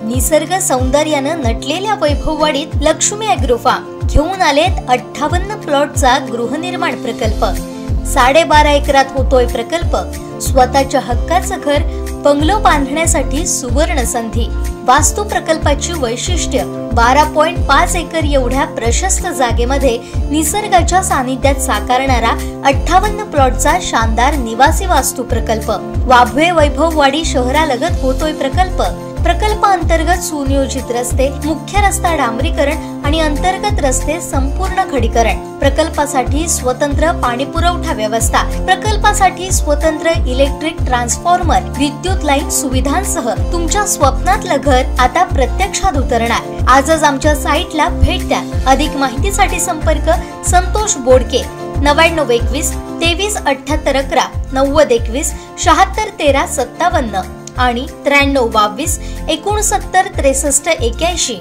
निसर्ग सौंदर्यानं नटलेल्या वैभववाडीत Lakshmi agro form घेऊन आलेत 58 प्लॉटचा गृहनिर्माण प्रकल्प। 12.5 एकरात होतोय प्रकल्प। स्वतःच्या हक्काचं घर बंगलो बांधण्यासाठी सुवर्ण संधी। वास्तू प्रकल्पाची वैशिष्ट्य 12.5 एकर एवढ्या प्रशस्त जागेमध्ये निसर्गाच्या सानिध्यात साकारणारा 58 प्लॉटचा शानदार निवासी वास्तू प्रकल्प। वाभवे वैभववाडी शहरालगत होतोय प्रकल्प। प्रकल्प अंतर्गत सुनियोजित रस्ते, मुख्य रस्ता डांबरीकरण आणि अंतर्गत रस्ते संपूर्ण खडीकरण। प्रकल्पासाठी स्वतंत्र पाणी पुरवठा व्यवस्था, प्रकल्पासाठी स्वतंत्र इलेक्ट्रिक ट्रान्सफॉर्मर, विद्युत लाईन सुविधांसह तुमच्या स्वप्नातलं घर आता प्रत्यक्षात उतरणार। आजच आमच्या साईटला भेट द्या। अधिक माहितीसाठी संपर्क संतोष बोडके 9921 2378 11 9021 76 13 57 आणि 9322 69 63 81।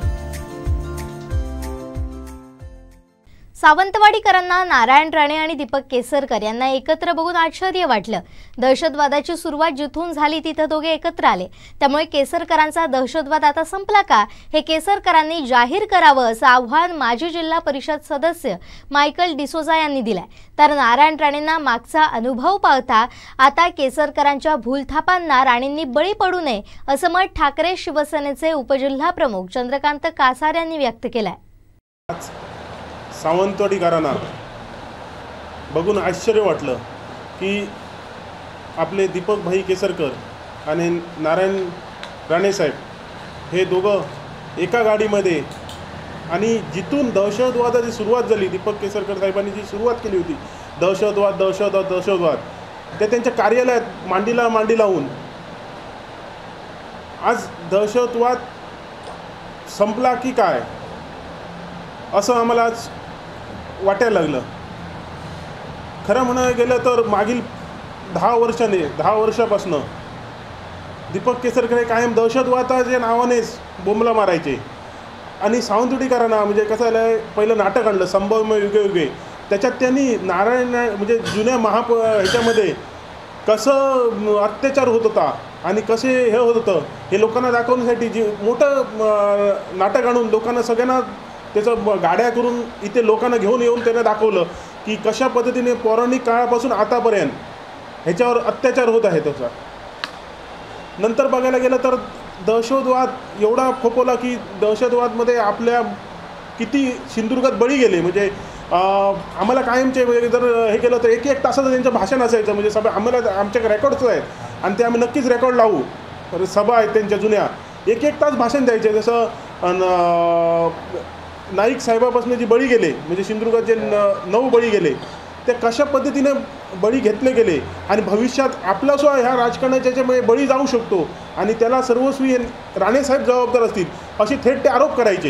सावंतवाडीकरांना नारायण राणे आणि दीपक केसरकर यांना एकत्र बघून आश्चर्य वाटलं। दहशतवादाची सुरुवात जिथून झाली तिथे दोघे एकत्र आले, त्यामुळे केसरकरांचा दहशतवाद आता संपला का हे केसरकरांनी जाहीर करावं असं आव्हान माजी जिल्हा परिषद सदस्य मायकल डिसोजा यांनी दिलंय। तर नारायण राणेंना मागचा अनुभव पाहता आता केसरकरांच्या भूलथापांना राणेंनी बळी पडू नये असं मत ठाकरे शिवसेनेचे उपजिल्हा प्रमुख चंद्रकांत कासार यांनी व्यक्त केलंय। सावंतवाडीकरांना बघून आश्चर्य वाटलं की आपले दीपक भाई केसरकर आणि नारायण राणे साहेब हे दोघं एका गाडीमध्ये, आणि जिथून दहशतवादाची सुरुवात झाली, दीपक केसरकर साहेबांनी जी सुरुवात केली होती दहशतवाद ते त्यांच्या कार्यालयात मांडी लावून आज दहशतवाद संपला की काय असं आम्हाला आज वाटायला लागलं। खरं म्हणायला गेलं तर मागील 10 वर्षापासून दीपक केसरकर कायम दहशतवादाच्या नावानेच बोंबला मारायचे, आणि सावंतवाडीकरांना म्हणजे कसं झालं, पहिलं नाटक आणलं संभवमय युगे, त्याच्यात त्यांनी नारायण म्हणजे जुन्या ह्याच्यामध्ये कसं अत्याचार होत होता आणि कसे हे होत होतं हे लोकांना दाखवण्यासाठी जी मोठं नाटक आणून लोकांना सगळ्यांना त्याचं गाड्या करून इथे लोकांना घेऊन येऊन त्यांना दाखवलं की कशा पद्धतीने पौराणिक काळापासून आतापर्यंत ह्याच्यावर अत्याचार होत आहे। त्याचा नंतर बघायला गेलं तर दहशतवाद एवढा फोपवला की दहशतवादमध्ये आपल्या किती सिंधुदुर्गात बळी गेले। म्हणजे आम्हाला कायमचे जर हे केलं तर एक तासाचं त्यांचं भाषण असायचं, म्हणजे सभा आम्हाला आमच्याकडे रेकॉर्ड्स आहेत आणि ते आम्ही नक्कीच रेकॉर्ड लावू। सभा आहेत त्यांच्या जुन्या, एक तास भाषण द्यायचे। जसं नाईक साहेबापासून जी बळी गेले, म्हणजे सिंधुदुर्गात जे 9 बळी गेले, ते कशा पद्धतीने बळी घेतले गेले आणि भविष्यात आपला सुद्धा ह्या राजकारणाच्या याच्यामुळे बळी जाऊ शकतो आणि त्याला सर्वस्वी राणेसाहेब जबाबदार असतील असे थेट ते आरोप करायचे।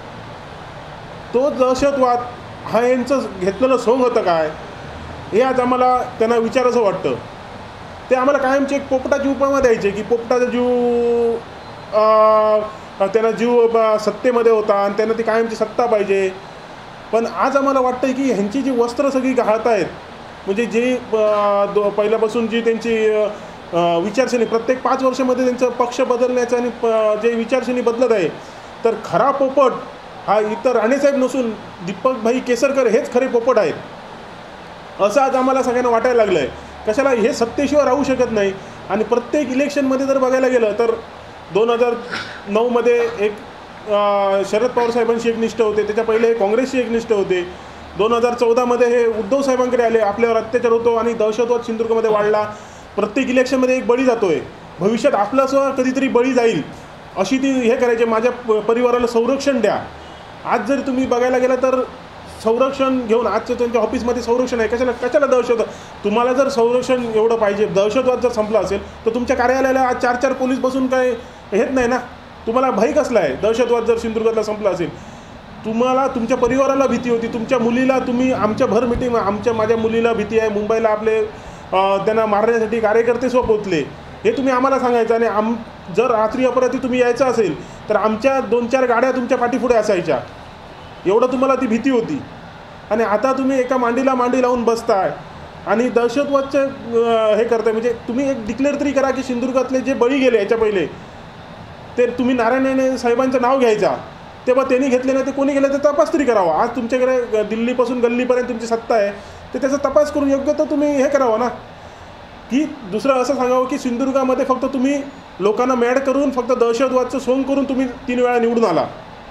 तो दहशतवाद हा यांचं घेतलेलं सोंग होतं काय हे आज आम्हाला त्यांना विचारायचं वाटतं। ते आम्हाला कायमची एक पोपटाची उपमा द्यायचे की पोपटाचा जीव त्यांना जीव सत्तेमध्ये होता आणि त्यांना ती कायमची सत्ता पाहिजे। पण आज आम्हाला वाटतं की ह्यांची जी वस्त्र सगळी घालत आहेत, म्हणजे जे पहिल्यापासून जी त्यांची विचारसरणी प्रत्येक 5 वर्षामध्ये त्यांचं पक्ष बदलण्याचं आणि जे विचारसरणी बदलत आहे, तर खरा पोपट हा इतर राणेसाहेब नसून दीपक भाई केसरकर हेच खरे पोपट आहेत असं आज आम्हाला सगळ्यांना वाटायला लागलं आहे। कशाला हे सत्तेशिवाय राहू शकत नाही। आणि प्रत्येक इलेक्शनमध्ये जर बघायला गेलं तर 2009 मध्ये एक शरद पवार साहेबांशी एक निष्ठ होते, त्याच्या पहिले काँग्रेसशी एक निष्ठ होते। 2014 मध्ये हे उद्धव साहेबांकडे आले, आपल्यावर अत्याचार होतो आणि दहशतवाद सिंधुदुर्गमध्ये वाढला। प्रत्येक इलेक्शनमध्ये एक बळी जातोय, भविष्यात आपला सुद्धा कधीतरी बळी जाईल अशी ती हे करायचे, माझ्या परिवाराला संरक्षण द्या। आज जर तुम्ही बघायला गेलं तर संरक्षण घेऊन आजच्या त्यांच्या ऑफिसमध्ये संरक्षण आहे, कशाला दहशतवाद? तुम्हाला जर संरक्षण एवढं पाहिजे, दहशतवाद जर संपला असेल तर तुमच्या कार्यालयाला आज 4 पोलीस बसून काय हेच नाही ना। तुम्हाला भय कसला आहे? दहशतवाद जर सिंधुदुर्गातला संपला असेल, तुम्हाला तुमच्या परिवाराला भीती होती, तुमच्या मुलीला तुम्ही आमच्या भर मीटिंग माझ्या मुलीला भीती आहे, मुंबईला आपले त्यांना मारण्यासाठी कार्यकर्ते पोचले हे तुम्ही आम्हाला सांगायचं, आणि जर रात्री अपरात्री तुम्ही यायचं असेल तर आमच्या 2-4 गाड्या तुमच्या पाठीपुढे असायच्या, एवढं तुम्हाला ती भीती होती। आणि आता तुम्ही एका मांडी लावून बसताय आणि दहशतवादचं हे करताय। म्हणजे तुम्ही एक डिक्लेअर तरी करा की सिंधुदुर्गातले जे बळी गेले याच्या पहिले ते तुम्ही नारायण राणे साहेबांचं नाव घ्यायचा, तेव्हा त्यांनी घेतले नाही ते कोणी गेलं ते तपास तरी करावा. आज तुमच्याकडे दिल्लीपासून गल्लीपर्यंत तुमची सत्ता आहे, तर त्याचा तपास करून योग्य तर तुम्ही हे करावं ना. की दुसरं असं सांगावं की सिंधुदुर्गामध्ये फक्त तुम्ही लोकांना मॅड करून फक्त दहशतवादचं सोंग करून तुम्ही 3 वेळा निवडून आला,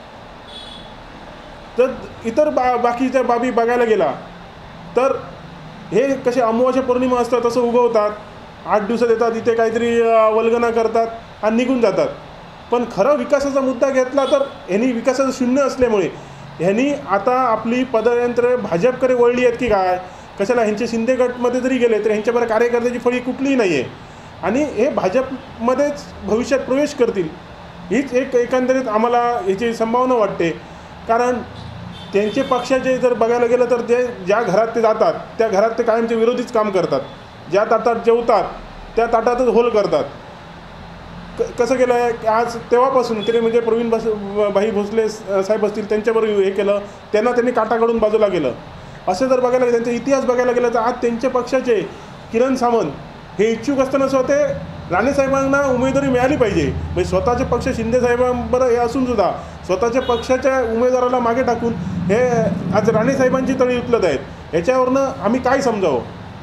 तर इतर बाकीच्या बाबी बघायला गेला तर हे कसे अमावास्या पौर्णिमा असतात तसं उगवतात, 8 दिवसात येतात, इथे काहीतरी वल्गना करतात आणि निघून जातात. पण खरं विकासाचा मुद्दा घेतला तर ह्यांनी विकासाचं शून्य असल्यामुळे ह्यांनी आता आपली पदयंत्र भाजपकडे वळली आहेत की काय, कशाला ह्यांचे शिंदे गटमध्ये जरी गेले तर ह्यांच्याबरोबर कार्यकर्त्याची फळी कुठलीही नाही आहे आणि हे भाजपमध्येच भविष्यात प्रवेश करतील हीच एक एकंदरीत आम्हाला ह्याची संभावना वाटते. कारण त्यांचे पक्षाचे जर बघायला गेलं तर ते ज्या घरात ते जातात त्या घरात ते कायमचे विरोधीच काम करतात. ज्या ताटात जेवतात त्या ताटातच होल करतात. कसं केलं आहे आज तेव्हापासून तरी म्हणजे प्रवीण भाई भोसले साहेब असतील त्यांच्याबरोबर हे केलं, त्यांनी काटाकडून बाजूला केलं. असं जर बघायला गेलं त्यांचा इतिहास बघायला गेला तर आज त्यांच्या पक्षाचे किरण सामंत हे इच्छुक असताना सुद्धा ते राणेसाहेबांना उमेदवारी मिळाली पाहिजे. म्हणजे स्वतःचे पक्ष शिंदे साहेबांबरोबर हे असूनसुद्धा स्वतःच्या पक्षाच्या उमेदवाराला मागे टाकून हे आज राणेसाहेबांची तळी उचलत आहेत. ह्याच्यावरनं आम्ही काय समजावं.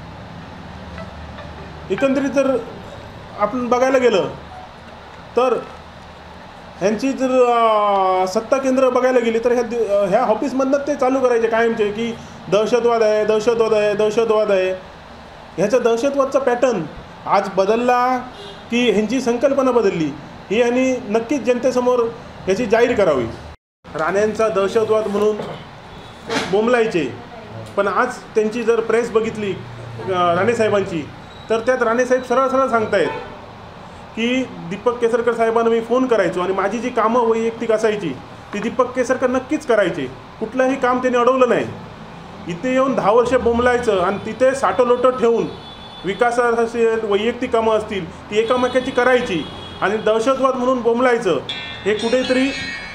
एकंदरीत जर आपण बघायला गेलं तर ह्यांची जर सत्ता केंद्र बघायला गेली तर ह्या ऑफिसमधनं ते चालू करायचे कायमचे की दहशतवाद आहे, दहशतवाद आहे, दहशतवाद आहे. ह्याचा दहशतवादचा पॅटर्न आज बदलला की ह्यांची संकल्पना बदलली ही ह्यांनी नक्कीच जनतेसमोर ह्याची जाहीर करावी. राण्यांचा दहशतवाद म्हणून बोंबलायचे, पण आज त्यांची जर प्रेस बघितली राणेसाहेबांची तर त्यात राणेसाहेब सरळ सरळ सांगतायत की दीपक केसरकर साहेबांना मी फोन करायचो आणि माझी जी कामं वैयक्तिक असायची ती दीपक केसरकर नक्कीच करायचे. कुठलंही काम त्यांनी अडवलं नाही. इथे येऊन 10 वर्ष बोंबलायचं आणि तिथे साठोलोटं ठेवून विकासात असेल वैयक्तिक कामं असतील ती एकामेकाची करायची आणि दहशतवाद म्हणून बोंबलायचं हे कुठेतरी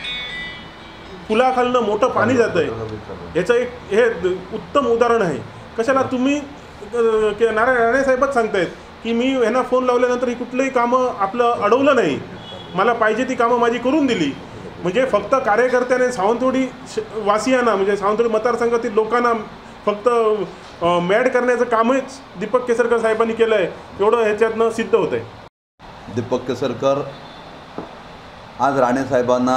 पुलाखालनं मोठं पाणी जातं आहे. याचं एक हे उत्तम उदाहरण आहे. कशाला तुम्ही नारायण राणेसाहेबच सांगतायत की मी ह्यांना फोन लावल्यानंतर ही कुठलंही कामं आपलं अडवलं नाही, मला पाहिजे ती कामं माझी करून दिली. म्हणजे फक्त कार्यकर्त्याने सावंतवाडी वासियांना म्हणजे सावंतवाडी मतदारसंघातील लोकांना फक्त मॅड करण्याचं कामच दीपक केसरकर साहेबांनी केलं आहे एवढं ह्याच्यातनं सिद्ध होतं आहे. दीपक केसरकर आज राणेसाहेबांना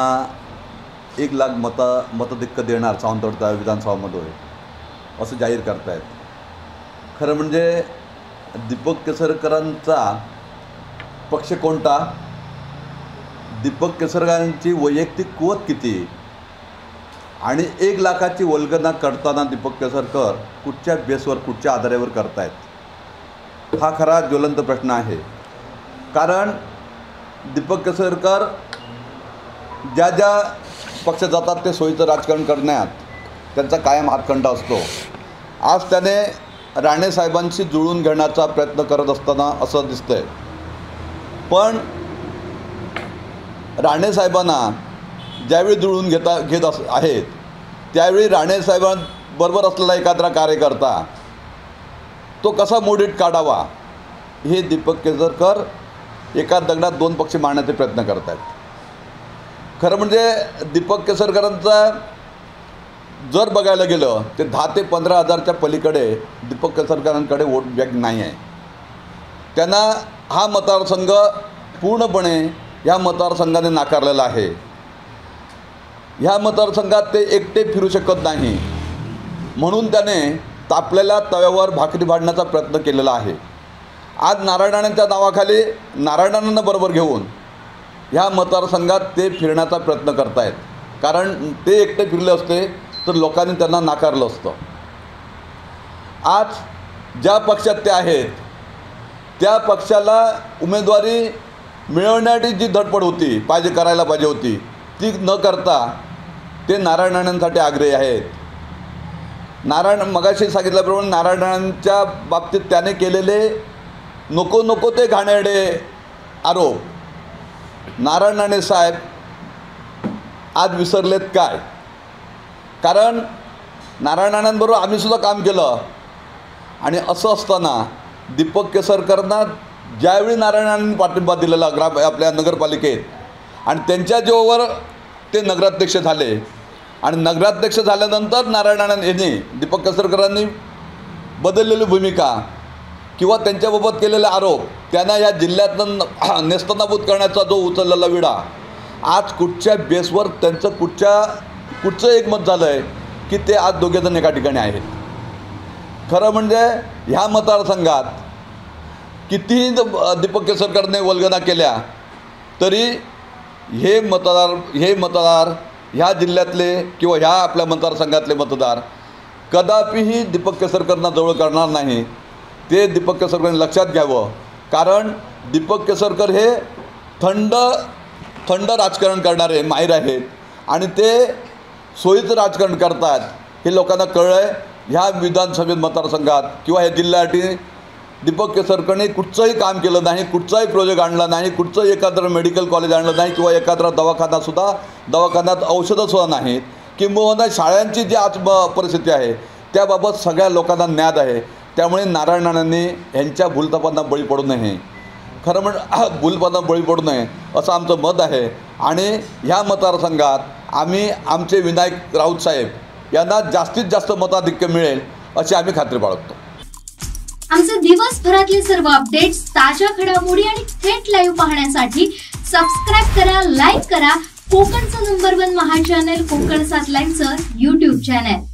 1 लाख मतधिक्य देणार सावंतवाडी विधानसभामध्ये असं जाहीर करतायत. खरं म्हणजे दीपक केसरकरांचा पक्ष कोणता, दीपक केसरकरांची वैयक्तिक कुवत किती आणि 1 लाखाची वल्गना करताना दीपक केसरकर कुठच्या बेसवर कुठच्या आधारावर करतायत हा खरा ज्वलंत प्रश्न आहे. कारण दीपक केसरकर ज्या ज्या पक्ष जातात ते सोयीचं राजकारण करण्यात त्यांचा कायम हातखंडा असतो. आज त्याने राणेसाहेबांशी जुळून घेण्याचा प्रयत्न करत असताना असं दिसतंय. पण राणेसाहेबांना ज्यावेळी जुळून घेत आहेत त्यावेळी राणेसाहेबांबरोबर असलेला एखादा कार्यकर्ता तो कसा मोडीत काढावा हे दीपक केसरकर एका दगडात 2 पक्षी मारण्याचे प्रयत्न करत आहेत. खरं म्हणजे दीपक केसरकरांचा जर बघायला गेलं तर 10 ते 15 हजारच्या पलीकडे दीपक केसरकरांकडे वोट बँक नाही आहे. त्यांना हा मतदारसंघ पूर्णपणे ह्या मतदारसंघाने नाकारलेला आहे. ह्या मतदारसंघात ते एकटे फिरू शकत नाही म्हणून त्याने तापलेल्या तव्यावर भाकरी भाजण्याचा प्रयत्न केलेला आहे. आज नारायण राणेंच्या नावाखाली नारायण राणेंना बरोबर घेऊन ह्या मतदारसंघात ते फिरण्याचा प्रयत्न करतायत. कारण ते एकटे फिरले असते तर लोकांनी त्यांना नाकारलं असतं. आज ज्या पक्षात ते आहेत त्या पक्षाला उमेदवारी मिळवण्याची जी धडपड होती करायला पाहिजे होती ती न करता ते नारायण राणेंसाठी आग्रही आहेत. मगाशी सांगितल्याप्रमाणे नारायण राणेंच्या बाबतीत त्याने केलेले नको ते घाणेरडे आरोप नारायण राणे साहेब आज विसरलेत काय. कारण नारायण राणेंबरोबर आम्हीसुद्धा काम केलं आणि असं असताना दीपक केसरकरांना ज्यावेळी नारायण राणेंनी पाठिंबा दिलेला आपल्या नगरपालिकेत आणि त्यांच्या जोवर ते नगराध्यक्ष झाले आणि नगराध्यक्ष झाल्यानंतर नारायण राणे यांनी दीपक केसरकरांनी बदललेली भूमिका किंवा त्यांच्याबाबत केलेले आरोप त्यांना या जिल्ह्यातनं नेस्तनाबूत करण्याचा जो उचललेला विडा आज कुठच्या बेसवर त्यांचं कुठचं एकमत झालं आहे की ते आज दोघेजण एका ठिकाणी आहेत. खरं म्हणजे ह्या मतदारसंघात कितीही दीपक केसरकरने वल्गना केल्या तरी हे मतदार ह्या जिल्ह्यातले किंवा ह्या आपल्या मतदारसंघातले मतदार कदापिही दीपक केसरकरांना जवळ करणार नाही. ते दीपक केसरकरांनी लक्षात घ्यावं, कारण दीपक केसरकर हे थंड राजकारण करणारे माहीर आहेत आणि ते सोयीचं राजकारण करतात हे लोकांना कळलं आहे. ह्या विधानसभेत मतदारसंघात किंवा ह्या जिल्ह्यासाठी दीपक केसरकरने कुठचंही काम केलं नाही, कुठचाही प्रोजेक्ट आणला नाही, कुठचंही एखादं मेडिकल कॉलेज आणलं नाही किंवा एखादा दवाखान्यात औषधंसुद्धा नाहीत. किंबहुना शाळांची जी आज परिस्थिती आहे त्याबाबत सगळ्या लोकांना ज्ञात आहे. त्यामुळे नारायण राणेंनी यांच्या भूलथापांना बळी पडू नये, खरं म्हणजे भूलथापांना बळी पडू नये असं आमचं मत आहे. आणि ह्या मतदारसंघात आम्ही आमचे विनायक राऊत साहेब यांना जास्तीत जास्त मताधिक्य मिळेल अशी आम्ही खात्री बाळगतो. आमचे दिवसभरातले सर्व अपडेट्स, ताज्या घडामोडी आणि थेट लाईव्ह पाहण्यासाठी सबस्क्राईब करा, लाईक करा कोकणचं नंबर 1 महा चॅनल कोकण 7 लाईनचं YouTube चॅनल.